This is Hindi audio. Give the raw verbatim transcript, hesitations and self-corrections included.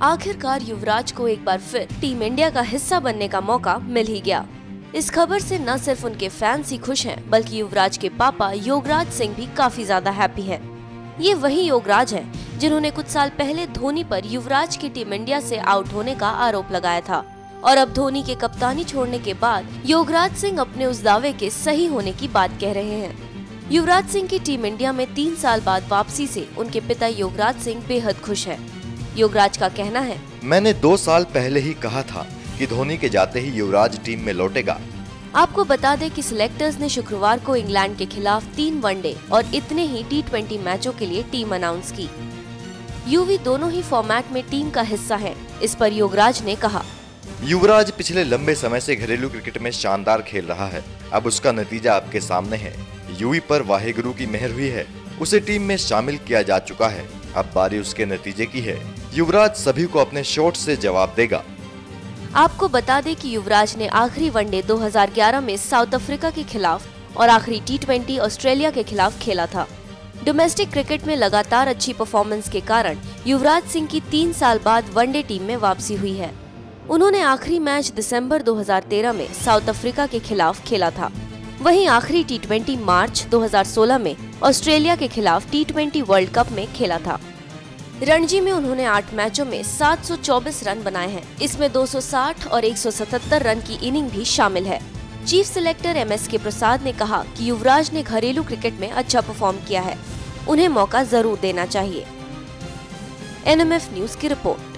आखिरकार युवराज को एक बार फिर टीम इंडिया का हिस्सा बनने का मौका मिल ही गया। इस खबर से न सिर्फ उनके फैंस ही खुश हैं, बल्कि युवराज के पापा योगराज सिंह भी काफी ज्यादा हैप्पी हैं। ये वही योगराज हैं जिन्होंने कुछ साल पहले धोनी पर युवराज की टीम इंडिया से आउट होने का आरोप लगाया था और अब धोनी के कप्तानी छोड़ने के बाद योगराज सिंह अपने उस दावे के सही होने की बात कह रहे हैं। युवराज सिंह की टीम इंडिया में तीन साल बाद वापसी से उनके पिता योगराज सिंह बेहद खुश हैं। योगराज का कहना है, मैंने दो साल पहले ही कहा था कि धोनी के जाते ही युवराज टीम में लौटेगा। आपको बता दें कि सिलेक्टर्स ने शुक्रवार को इंग्लैंड के खिलाफ तीन वनडे और इतने ही टी ट्वेंटी मैचों के लिए टीम अनाउंस की। युवी दोनों ही फॉर्मेट में टीम का हिस्सा है। इस पर योगराज ने कहा, युवराज पिछले लंबे समय से घरेलू क्रिकेट में शानदार खेल रहा है। अब उसका नतीजा आपके सामने है। युवी पर वाहेगुरु की मेहर हुई है, उसे टीम में शामिल किया जा चुका है। अब बारी उसके नतीजे की है। युवराज सभी को अपने शॉट से जवाब देगा। आपको बता दें कि युवराज ने आखिरी वनडे दो हज़ार ग्यारह में साउथ अफ्रीका के खिलाफ और आखिरी टी ट्वेंटी ऑस्ट्रेलिया के खिलाफ खेला था। डोमेस्टिक क्रिकेट में लगातार अच्छी परफॉर्मेंस के कारण युवराज सिंह की तीन साल बाद वनडे टीम में वापसी हुई है। उन्होंने आखिरी मैच दिसंबर दो हज़ार तेरह में साउथ अफ्रीका के खिलाफ खेला था। वहीं आखिरी टी ट्वेंटी मार्च दो हज़ार सोलह में ऑस्ट्रेलिया के खिलाफ टी ट्वेंटी वर्ल्ड कप में खेला था। रणजी में उन्होंने आठ मैचों में सात सौ चौबीस रन बनाए हैं। इसमें दो सौ साठ और एक सौ सतहत्तर रन की इनिंग भी शामिल है। चीफ सिलेक्टर एम एस के प्रसाद ने कहा कि युवराज ने घरेलू क्रिकेट में अच्छा परफॉर्म किया है, उन्हें मौका जरूर देना चाहिए। एन एम एफ न्यूज की रिपोर्ट।